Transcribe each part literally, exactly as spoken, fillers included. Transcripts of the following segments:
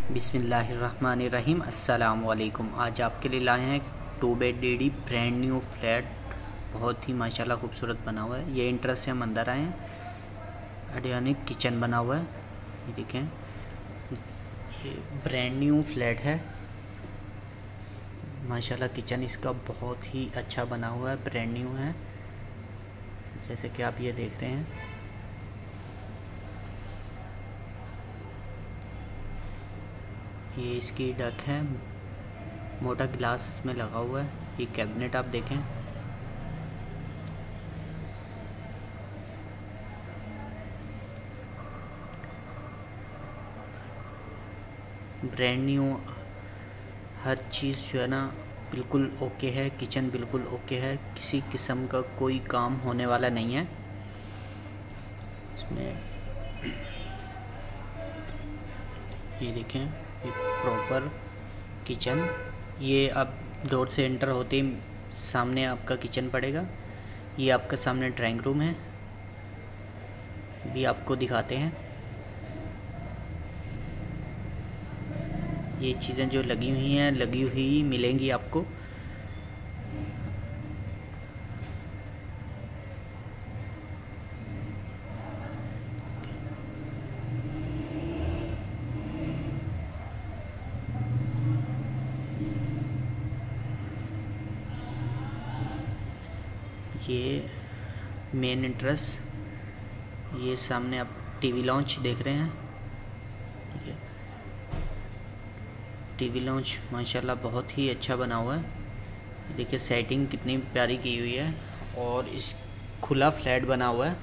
बिस्मिल्लाहिर्रहमानिर्रहीम। अस्सलाम वालेकुम। आज आपके लिए लाए हैं two bed D D brand new flat. बहुत ही माशाल्लाह खूबसूरत बना हुआ है। ये इंटरेस्ट से हम अंदर आए हैं। अडयानिक किचन बना हुआ है, ये देखें। ये ब्रांड न्यू फ्लैट है माशाल्लाह। किचन इसका बहुत ही अच्छा बना हुआ है, ब्रांड न्यू है, जैसे कि आप ये देख रहे हैं। ये इसकी डक है, मोटा ग्लास में लगा हुआ है। ये कैबिनेट आप देखें, ब्रांड न्यू, हर चीज़ जो है ना बिल्कुल ओके है। किचन बिल्कुल ओके है, किसी किस्म का कोई काम होने वाला नहीं है इसमें। ये देखें, ये प्रॉपर किचन। ये आप डोर से एंटर होते ही सामने आपका किचन पड़ेगा। ये आपका सामने ड्राइंग रूम है, भी आपको दिखाते हैं। ये चीज़ें जो लगी हुई हैं लगी हुई मिलेंगी आपको। ये मेन एंट्रेंस, ये सामने आप टीवी लॉन्च देख रहे हैं। ठीक है, टीवी लॉन्च माशाल्लाह बहुत ही अच्छा बना हुआ है। देखिए सेटिंग कितनी प्यारी की हुई है, और इस खुला फ्लैट बना हुआ है।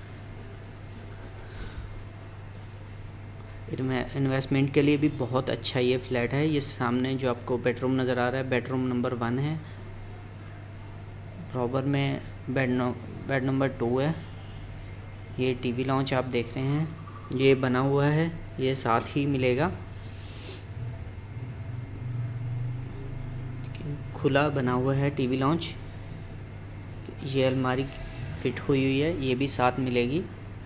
इन्वेस्टमेंट के लिए भी बहुत अच्छा ये फ्लैट है। ये सामने जो आपको बेडरूम नज़र आ रहा है, बेडरूम नंबर वन है। प्रॉपर में bed no bed number two है। ये टीवी लॉन्च आप देख रहे हैं, ये बना हुआ है, ये साथ ही मिलेगा। खुला बना हुआ है टीवी लॉन्च। ये अलमारी फिट हुई हुई है, ये भी साथ मिलेगी।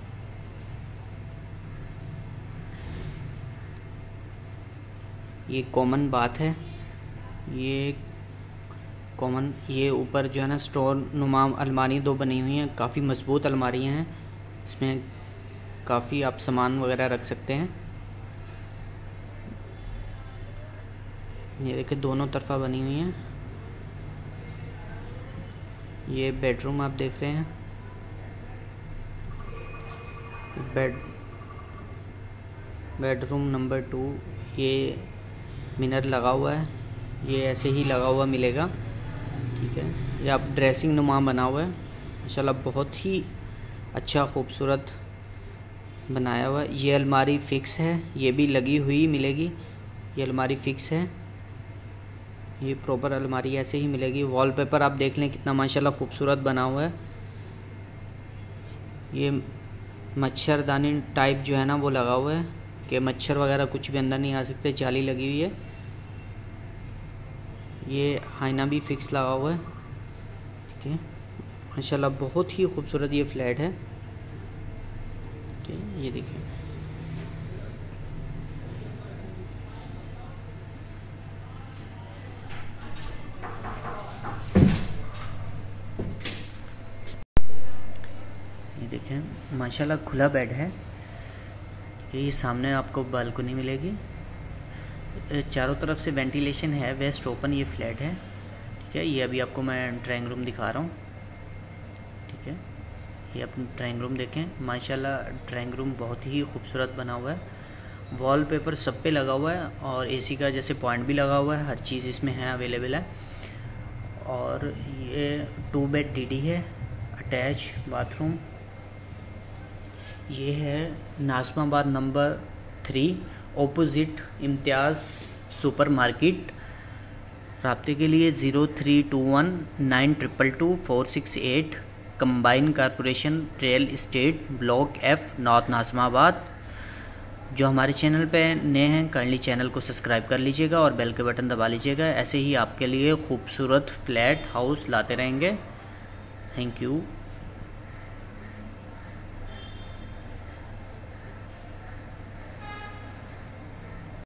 ये कॉमन बात है, ये कॉमन। ये ऊपर जो है ना स्टोर नुमा अलमारी दो बनी हुई हैं, काफ़ी मजबूत अलमारियाँ हैं। इसमें काफ़ी आप सामान वगैरह रख सकते हैं। ये देखिए दोनों तरफा बनी हुई हैं। ये बेडरूम आप देख रहे हैं, बेड बेडरूम नंबर टू। ये मिरर लगा हुआ है, ये ऐसे ही लगा हुआ मिलेगा। ठीक है, ये आप ड्रेसिंग नुमा बना हुआ है माशाल्लाह, बहुत ही अच्छा खूबसूरत बनाया हुआ है। ये अलमारी फ़िक्स है, ये भी लगी हुई मिलेगी। ये अलमारी फ़िक्स है, ये प्रॉपर अलमारी ऐसे ही मिलेगी। वॉलपेपर आप देख लें कितना माशाल्लाह खूबसूरत बना हुआ है। ये मच्छरदानी टाइप जो है ना वो लगा हुआ है कि मच्छर वगैरह कुछ भी अंदर नहीं आ सकते, जाली लगी हुई है। ये आईना भी फिक्स लगा हुआ है। ठीक है, माशाल्लाह बहुत ही खूबसूरत ये फ्लैट है। ठीक है, ये देखिए, ये देखें माशाल्लाह खुला बेड है। ये सामने आपको बालकनी मिलेगी, चारों तरफ से वेंटिलेशन है, वेस्ट ओपन ये फ्लैट है। ठीक है, ये अभी आपको मैं ड्राइंग रूम दिखा रहा हूँ। ठीक है, ये अपना ड्राइंग रूम देखें माशाल्लाह, ड्राइंग रूम बहुत ही खूबसूरत बना हुआ है। वॉलपेपर सब पे लगा हुआ है, और एसी का जैसे पॉइंट भी लगा हुआ है। हर चीज़ इसमें है, अवेलेबल है। और ये टू बेड डी डी है, अटैच बाथरूम। ये है Nazimabad number three, opposite Imtiaz super market. राब्ते के लिए zero three two one nine triple two four six eight. Combine corporation real estate, block F, north Nazimabad. जो हमारे चैनल पे नए हैं काइंडली चैनल को सब्सक्राइब कर लीजिएगा और बेल के बटन दबा लीजिएगा। ऐसे ही आपके लिए खूबसूरत फ्लैट हाउस लाते रहेंगे। Thank you.